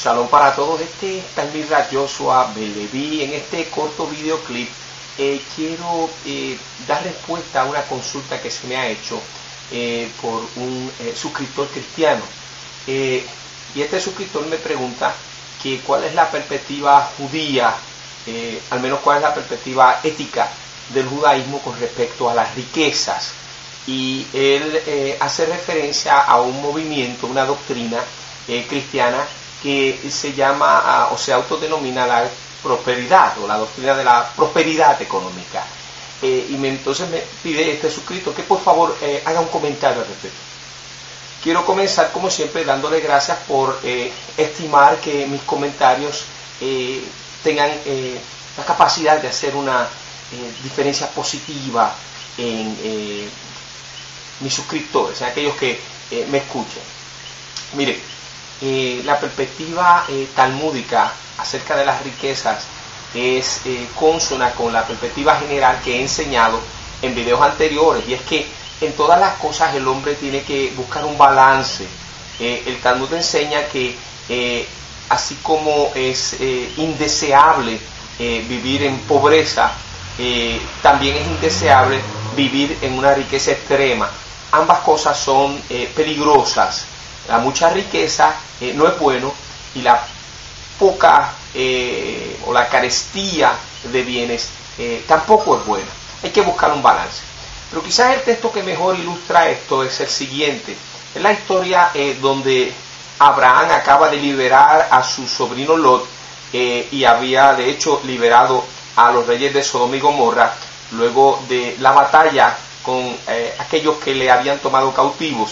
Shalom para todos, este es Talmidrat Joshua Beleví. En este corto videoclip quiero dar respuesta a una consulta que se me ha hecho por un suscriptor cristiano. Y este suscriptor me pregunta que cuál es la perspectiva judía, al menos cuál es la perspectiva ética del judaísmo con respecto a las riquezas. Y él hace referencia a un movimiento, una doctrina cristiana que se llama o se autodenomina la prosperidad o la doctrina de la prosperidad económica. Entonces me pide este suscriptor que por favor haga un comentario al respecto. Quiero comenzar como siempre dándole gracias por estimar que mis comentarios tengan la capacidad de hacer una diferencia positiva en mis suscriptores, en aquellos que me escuchan. Mire, la perspectiva talmúdica acerca de las riquezas es consona con la perspectiva general que he enseñado en videos anteriores, y es que en todas las cosas el hombre tiene que buscar un balance. El Talmud enseña que así como es indeseable vivir en pobreza, también es indeseable vivir en una riqueza extrema. Ambas cosas son peligrosas. La mucha riqueza no es bueno, y la poca o la carestía de bienes tampoco es buena. Hay que buscar un balance. Pero quizás el texto que mejor ilustra esto es el siguiente. Es la historia donde Abraham acaba de liberar a su sobrino Lot, y había de hecho liberado a los reyes de Sodoma y Gomorra luego de la batalla con aquellos que le habían tomado cautivos.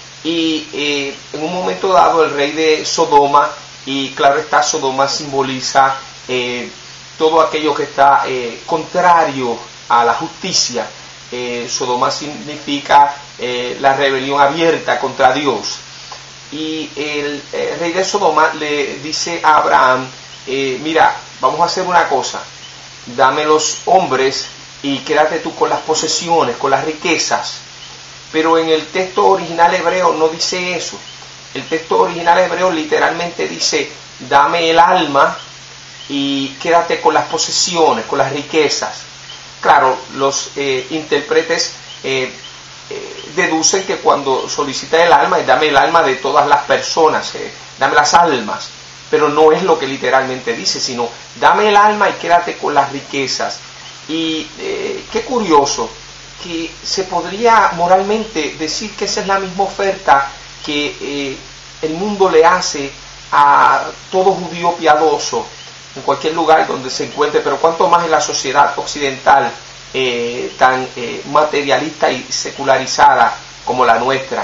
Y en un momento dado el rey de Sodoma, y claro está, Sodoma simboliza todo aquello que está contrario a la justicia. Sodoma significa la rebelión abierta contra Dios. Y el rey de Sodoma le dice a Abraham, mira, vamos a hacer una cosa, dame los hombres y quédate tú con las posesiones, con las riquezas. Pero en el texto original hebreo no dice eso. El texto original hebreo literalmente dice, dame el alma y quédate con las posesiones, con las riquezas. Claro, los intérpretes deducen que cuando solicita el alma es dame el alma de todas las personas, dame las almas. Pero no es lo que literalmente dice, sino dame el alma y quédate con las riquezas. Y qué curioso, que se podría moralmente decir que esa es la misma oferta que el mundo le hace a todo judío piadoso en cualquier lugar donde se encuentre, pero cuanto más en la sociedad occidental tan materialista y secularizada como la nuestra.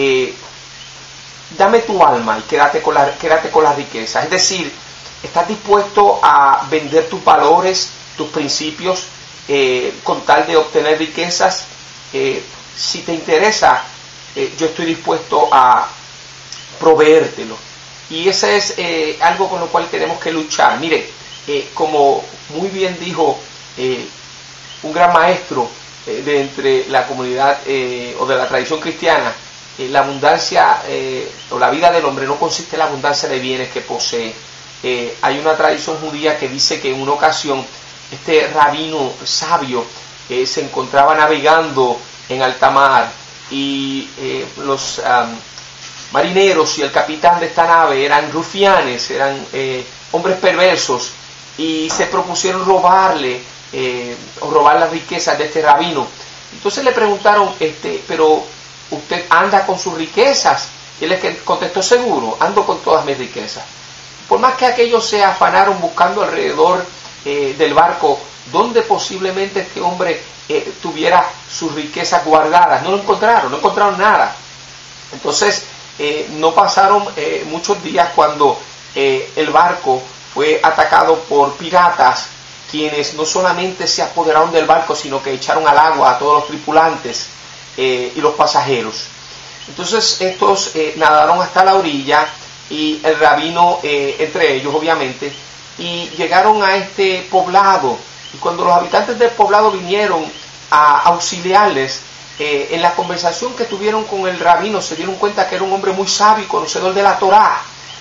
Dame tu alma y quédate con las riquezas. Es decir, estás dispuesto a vender tus valores, tus principios, con tal de obtener riquezas. Si te interesa, yo estoy dispuesto a proveértelo. Y ese es algo con lo cual tenemos que luchar. Mire, como muy bien dijo un gran maestro de entre la comunidad o de la tradición cristiana, la abundancia o la vida del hombre no consiste en la abundancia de bienes que posee. Hay una tradición judía que dice que en una ocasión este rabino sabio se encontraba navegando en alta mar, y los marineros y el capitán de esta nave eran rufianes, eran hombres perversos, y se propusieron robar las riquezas de este rabino. Entonces le preguntaron, pero ¿usted anda con sus riquezas? Y él les contestó, seguro, ando con todas mis riquezas. Por más que aquellos se afanaron buscando alrededor del barco donde posiblemente este hombre tuviera sus riquezas guardadas, no encontraron nada. Entonces no pasaron muchos días cuando el barco fue atacado por piratas, quienes no solamente se apoderaron del barco, sino que echaron al agua a todos los tripulantes y los pasajeros. Entonces estos nadaron hasta la orilla, y el rabino entre ellos obviamente, y llegaron a este poblado. Y cuando los habitantes del poblado vinieron a auxiliarles, en la conversación que tuvieron con el rabino se dieron cuenta que era un hombre muy sabio y conocedor de la Torá.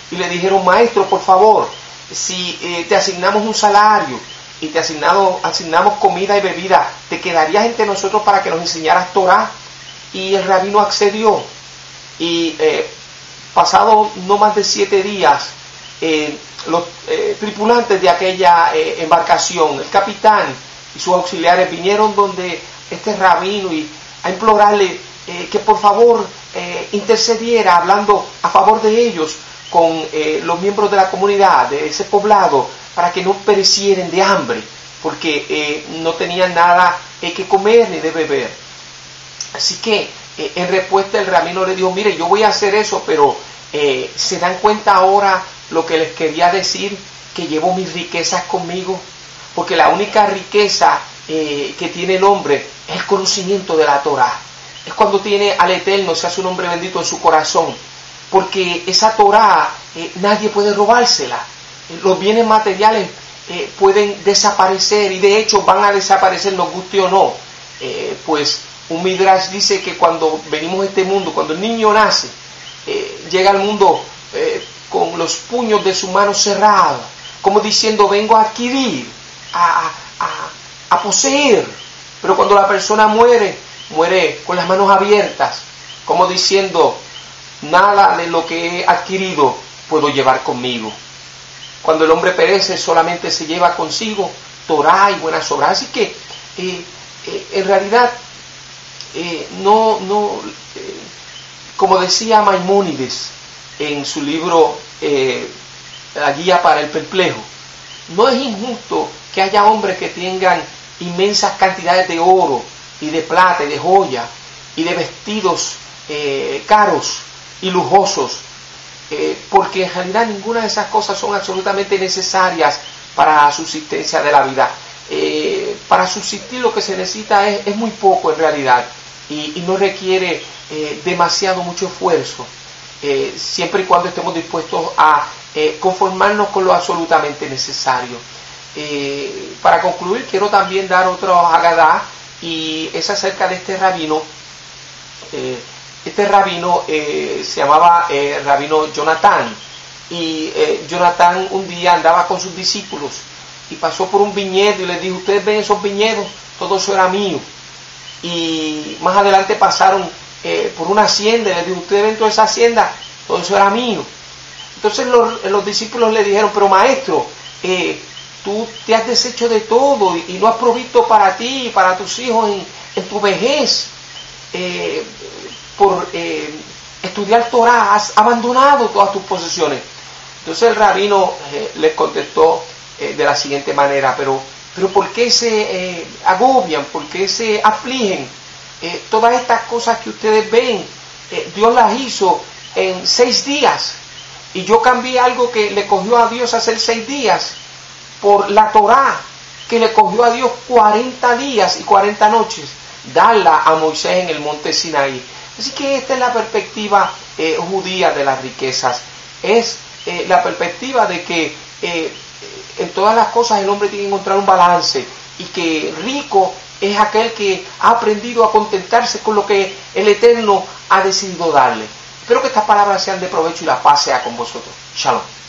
y le dijeron, maestro, por favor, si te asignamos un salario y te asignamos comida y bebida, ¿te quedarías entre nosotros para que nos enseñaras Torah? Y el rabino accedió. Y pasado no más de 7 días, los tripulantes de aquella embarcación, el capitán y sus auxiliares, vinieron donde este rabino y a implorarle que por favor intercediera, hablando a favor de ellos con los miembros de la comunidad, de ese poblado, para que no perecieran de hambre, porque no tenían nada que comer ni de beber. Así que en respuesta el rabino le dijo, mire, yo voy a hacer eso, pero ¿se dan cuenta ahora lo que les quería decir? Que llevo mis riquezas conmigo, porque la única riqueza que tiene el hombre es el conocimiento de la Torah. Es cuando tiene al Eterno, se hace un hombre bendito en su corazón, porque esa Torah nadie puede robársela. Los bienes materiales pueden desaparecer, y de hecho van a desaparecer, nos guste o no. Pues un Midrash dice que cuando venimos a este mundo, cuando el niño nace, llega al mundo con los puños de su mano cerrados, como diciendo, vengo a adquirir, a poseer. Pero cuando la persona muere con las manos abiertas, como diciendo, nada de lo que he adquirido puedo llevar conmigo. Cuando el hombre perece, solamente se lleva consigo Torah y buenas obras. Así que en realidad como decía Maimónides en su libro La guía para el perplejo, no es injusto que haya hombres que tengan inmensas cantidades de oro y de plata y de joya y de vestidos caros y lujosos, porque en realidad ninguna de esas cosas son absolutamente necesarias para la subsistencia de la vida. Para subsistir lo que se necesita es muy poco en realidad, y no requiere demasiado mucho esfuerzo, siempre y cuando estemos dispuestos a conformarnos con lo absolutamente necesario. Para concluir, quiero también dar otro Hagadá, y es acerca de este rabino. Este rabino se llamaba rabino Jonatán, y Jonatán un día andaba con sus discípulos y pasó por un viñedo y les dijo, ustedes ven esos viñedos, todo eso era mío. Y más adelante pasaron por una hacienda y les dijo, ustedes ven toda esa hacienda, todo eso era mío. Entonces los discípulos le dijeron, pero maestro, tú te has deshecho de todo y no has provisto para ti y para tus hijos en tu vejez. Por estudiar Torah has abandonado todas tus posesiones. Entonces el rabino les contestó de la siguiente manera, pero ¿por qué se agobian? ¿Por qué se afligen? Todas estas cosas que ustedes ven, Dios las hizo en 6 días, y yo cambié algo que le cogió a Dios hacer 6 días por la Torah, que le cogió a Dios 40 días y 40 noches darla a Moisés en el monte Sinaí. Así que esta es la perspectiva judía de las riquezas. Es la perspectiva de que en todas las cosas el hombre tiene que encontrar un balance, y que rico es aquel que ha aprendido a contentarse con lo que el Eterno ha decidido darle. Espero que estas palabras sean de provecho y la paz sea con vosotros. Shalom.